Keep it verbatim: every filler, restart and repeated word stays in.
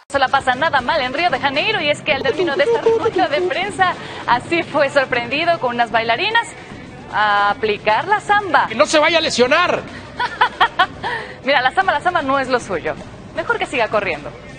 No se la pasa nada mal en Río de Janeiro, y es que al término de esta rueda de prensa, así fue sorprendido con unas bailarinas a aplicar la samba. ¡Que no se vaya a lesionar! Mira, la samba, la samba no es lo suyo. Mejor que siga corriendo.